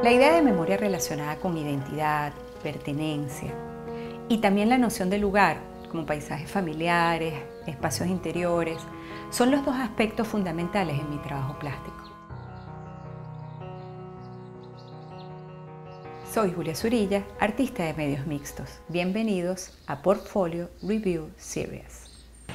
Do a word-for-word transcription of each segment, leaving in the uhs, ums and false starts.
La idea de memoria relacionada con identidad, pertenencia y también la noción de lugar, como paisajes familiares, espacios interiores, son los dos aspectos fundamentales en mi trabajo plástico. Soy Julia Zurilla, artista de medios mixtos. Bienvenidos a Portfolio Review Series.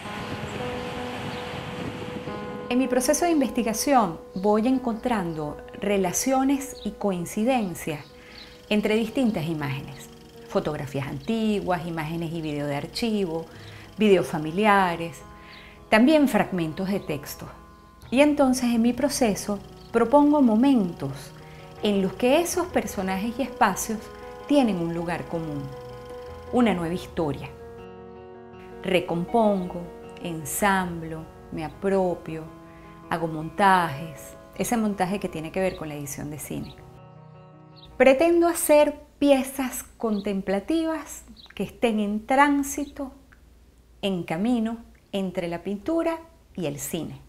En mi proceso de investigación voy encontrando relaciones y coincidencias entre distintas imágenes. Fotografías antiguas, imágenes y video de archivo, videos familiares, también fragmentos de texto. Y entonces en mi proceso propongo momentos en los que esos personajes y espacios tienen un lugar común, una nueva historia. Recompongo, ensamblo, me apropio, hago montajes, ese montaje que tiene que ver con la edición de cine. Pretendo hacer piezas contemplativas que estén en tránsito, en camino, entre la pintura y el cine.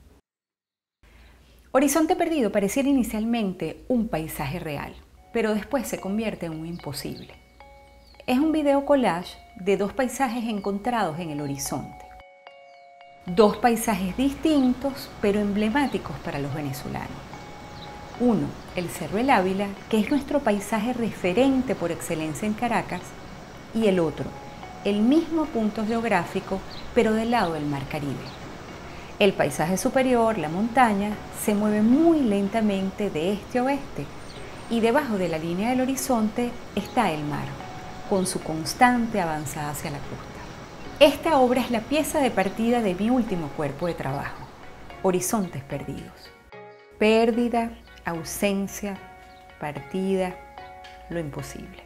Horizonte Perdido pareciera inicialmente un paisaje real, pero después se convierte en un imposible. Es un video collage de dos paisajes encontrados en el horizonte. Dos paisajes distintos, pero emblemáticos para los venezolanos. Uno, el Cerro El Ávila, que es nuestro paisaje referente por excelencia en Caracas, y el otro, el mismo punto geográfico, pero del lado del Mar Caribe. El paisaje superior, la montaña, se mueve muy lentamente de este a oeste y debajo de la línea del horizonte está el mar, con su constante avanzada hacia la costa. Esta obra es la pieza de partida de mi último cuerpo de trabajo, Horizontes Perdidos. Pérdida, ausencia, partida, lo imposible.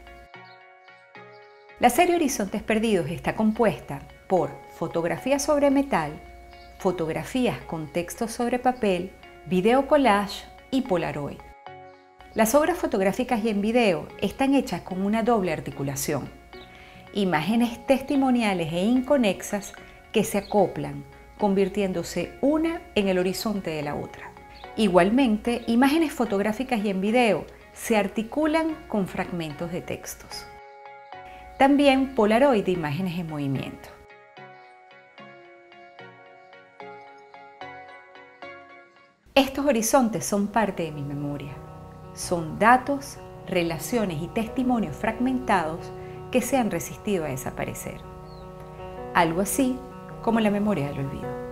La serie Horizontes Perdidos está compuesta por fotografías sobre metal, fotografías con textos sobre papel, video collage y Polaroid. Las obras fotográficas y en video están hechas con una doble articulación. Imágenes testimoniales e inconexas que se acoplan, convirtiéndose una en el horizonte de la otra. Igualmente, imágenes fotográficas y en video se articulan con fragmentos de textos. También Polaroid de imágenes en movimiento. Estos horizontes son parte de mi memoria. Son datos, relaciones y testimonios fragmentados que se han resistido a desaparecer. Algo así como la memoria del olvido.